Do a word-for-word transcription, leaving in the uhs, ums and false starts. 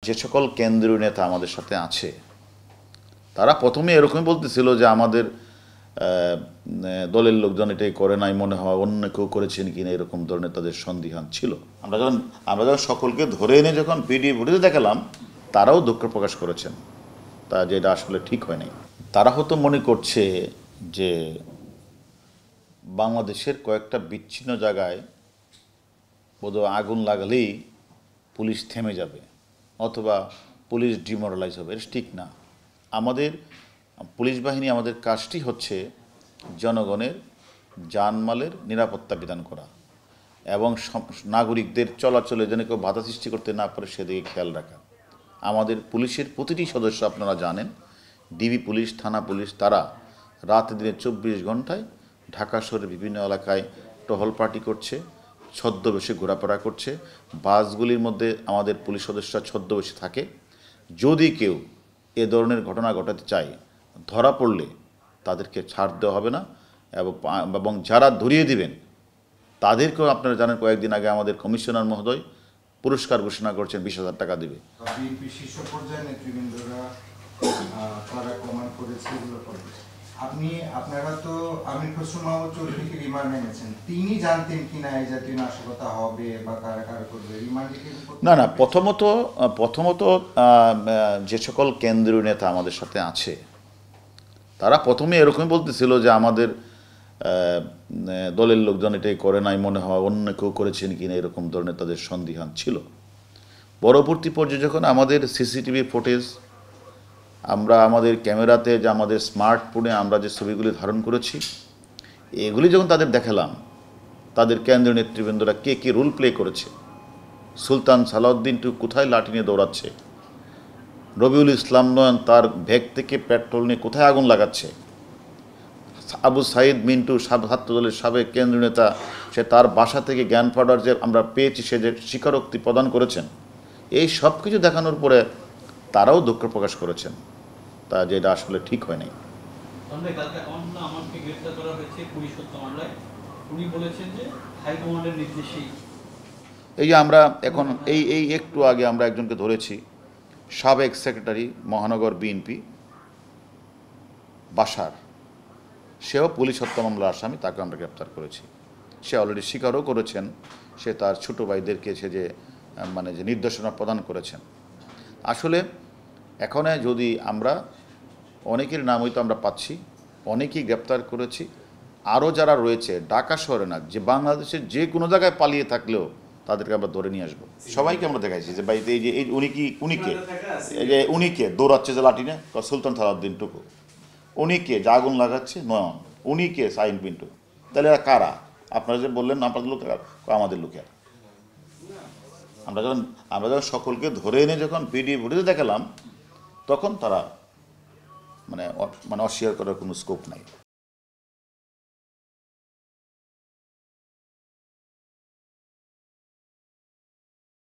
যে সকল কেন্দ্রীয় নেতা আমাদের সাথে আছে তারা প্রথমে এরকমই বলতেছিল যে আমাদের দলের লোকজন এটাই করে নাই, মনে হয় অন্য কেউ করেছেন কিনা, এরকম ধরনের তাদের সন্দিহান ছিল। আমরা যখন আমরা যখন সকলকে ধরে এনে যখন ভিডিও ফুটেজে দেখালাম, তারাও দুঃখ প্রকাশ করেছেন, তা যেটা আসলে ঠিক হয় নাই। তারা হয়তো মনে করছে যে বাংলাদেশের কয়েকটা বিচ্ছিন্ন জায়গায় বোধহয় আগুন লাগালেই পুলিশ থেমে যাবে অথবা পুলিশ ডিমোরালাইজ হবে। এটা ঠিক না। আমাদের পুলিশ বাহিনী, আমাদের কাজটি হচ্ছে জনগণের জানমালের নিরাপত্তা বিধান করা এবং নাগরিকদের চলাচলে যেন কেউ বাধা সৃষ্টি করতে না পারে সেদিকে খেয়াল রাখা। আমাদের পুলিশের প্রতিটি সদস্য আপনারা জানেন, ডিবি পুলিশ, থানা পুলিশ, তারা রাতে দিনে চব্বিশ ঘন্টায় ঢাকা শহরের বিভিন্ন এলাকায় টহল পার্টি করছে, ছদ্মবেশে ঘোরাফেরা করছে। বাসগুলির মধ্যে আমাদের পুলিশ সদস্যরা ছদ্মবেশে থাকে। যদি কেউ এ ধরনের ঘটনা ঘটাতে চায়, ধরা পড়লে তাদেরকে ছাড় দেওয়া হবে না এবং যারা ধরিয়ে দিবেন তাদেরকেও আপনারা জানেন, কয়েকদিন আগে আমাদের কমিশনার মহোদয় পুরস্কার ঘোষণা করছেন, বিশ হাজার টাকা দেবে। আপনি আপনারা তো আমির খসরু মাহমুদ চৌধুরীকে রিমান্ড এনেছেন, তিনি জানতেন কিনা এই জাতীয় নাশকতা হবে বা কারা কারা করবে? রিমান্ডে না না প্রথমত প্রথমত যে সকল কেন্দ্রীয় নেতা আমাদের সাথে আছে তারা প্রথমে এরকমই বলতেছিল যে আমাদের দলের লোকজন এটাই করে নাই, মনে হয় অন্য কেউ করেছেন কিনা, এরকম ধরনের তাদের সন্দিহান ছিল। পরবর্তী পর্যায়ে যখন আমাদের সিসিটিভি ফুটেজ, আমরা আমাদের ক্যামেরাতে যে আমাদের স্মার্টফোনে আমরা যে ছবিগুলি ধারণ করেছি, এগুলি যখন তাদের দেখালাম, তাদের কেন্দ্রীয় নেতৃবৃন্দরা কে কে রোল প্লে করেছে, সুলতান সালাউদ্দিন টু কোথায় লাঠি নিয়ে দৌড়াচ্ছে, রবিউল ইসলাম নয়ন তার ব্যাগ থেকে পেট্রোল নিয়ে কোথায় আগুন লাগাচ্ছে, আবু সাইদ মিন্টু ছাত্র দলের সাবেক কেন্দ্রীয় নেতা, সে তার বাসা থেকে জ্ঞান পাউডার যে আমরা পেয়েছি সে যে স্বীকারোক্তি প্রদান করেছেন, এই সব কিছু দেখানোর পরে তারাও দুঃখ প্রকাশ করেছেন, তা যেটা আসলে ঠিক হয় নাই। এই যে আমরা এখন এই এই একটু আগে আমরা একজনকে ধরেছি, সাবেক সেক্রেটারি মহানগর বিএনপি বাসার, সেও পুলিশ হত্যা মামলার আসামি, তাকে আমরা গ্রেপ্তার করেছি। সে অলরেডি স্বীকারও করেছেন সে তার ছোটো ভাইদেরকে সে যে মানে যে নির্দেশনা প্রদান করেছেন। আসলে এখানে যদি আমরা অনেকের নাম হয়তো আমরা পাচ্ছি, অনেকেই গ্রেপ্তার করেছি, আরও যারা রয়েছে ঢাকা শহরে না, যে বাংলাদেশের যে কোনো জায়গায় পালিয়ে থাকলেও তাদেরকে আমরা ধরে নিয়ে আসবো। সবাইকে আমরা দেখাইছি যে বাড়িতে এই যে এই উনি কি উনিকে এই যে উনিকে দৌড়াচ্ছে যে লাঠি নেয় সুলতান সালাউদ্দিন টুকু, উনিকে যে আগুন লাগাচ্ছে নয়ন, উনিকে সাইন পিন্টু, তাহলে এরা কারা? আপনারা যে বললেন আপনাদের লোকেরা, আমাদের লোকের। আমরা যখন আমরা যখন সকলকে ধরে এনে যখন ভিডিও ফুটেজে দেখালাম, তখন তারা মানে মানে অস্বীকার করার কোনো স্কোপ নাই।